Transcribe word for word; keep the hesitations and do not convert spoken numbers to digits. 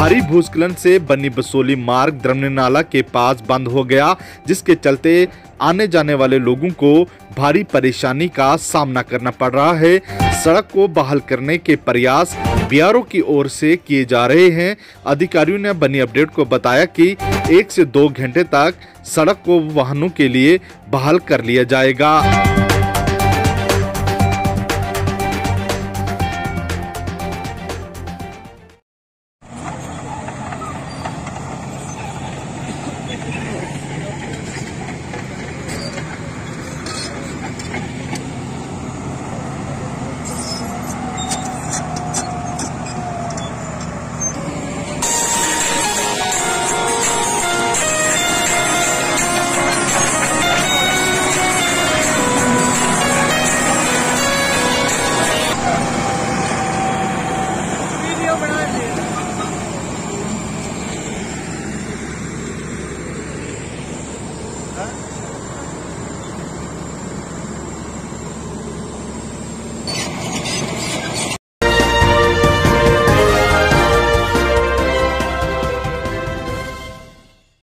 भारी भूस्खलन से बनी बसोली मार्ग द्रमनी नाला के पास बंद हो गया, जिसके चलते आने जाने वाले लोगों को भारी परेशानी का सामना करना पड़ रहा है। सड़क को बहाल करने के प्रयास बीआरओ की ओर से किए जा रहे हैं। अधिकारियों ने बनी अपडेट को बताया कि एक से दो घंटे तक सड़क को वाहनों के लिए बहाल कर लिया जाएगा।